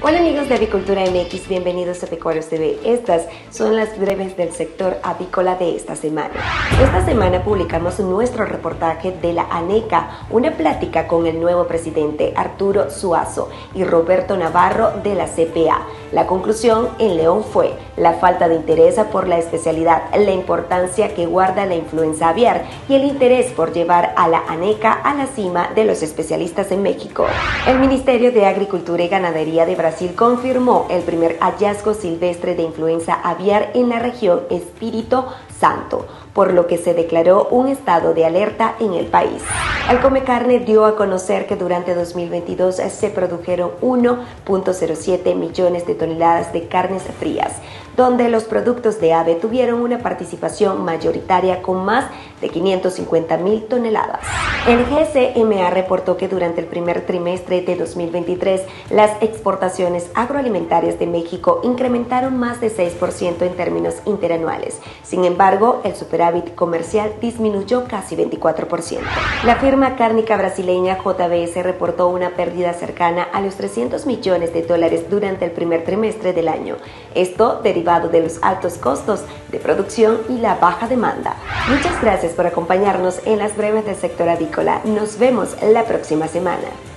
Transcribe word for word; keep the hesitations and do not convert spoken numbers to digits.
Hola amigos de Avicultura M X, bienvenidos a Pecuarios T V. Estas son las breves del sector avícola de esta semana. Esta semana publicamos nuestro reportaje de la ANECA, una plática con el nuevo presidente Arturo Zuazo y Roberto Navarro de la C P A. La conclusión en León fue la falta de interés por la especialidad, la importancia que guarda la influenza aviar y el interés por llevar a la ANECA a la cima de los especialistas en México. El Ministerio de Agricultura y Ganadería de Brasil Brasil confirmó el primer hallazgo silvestre de influenza aviar en la región Espírito Santo, por lo que se declaró un estado de alerta en el país. El Comecarne dio a conocer que durante dos mil veintidós se produjeron uno punto cero siete millones de toneladas de carnes frías, donde los productos de ave tuvieron una participación mayoritaria con más de quinientas cincuenta mil toneladas. El G C M A reportó que durante el primer trimestre de dos mil veintitrés, las exportaciones agroalimentarias de México incrementaron más de seis por ciento en términos interanuales. Sin embargo, el superávit comercial disminuyó casi veinticuatro por ciento. La firma cárnica brasileña J B S reportó una pérdida cercana a los trescientos millones de dólares durante el primer trimestre del año. Esto derivado de los altos costos de producción y la baja demanda. Muchas gracias por acompañarnos en las breves del sector avícola. Nos vemos la próxima semana.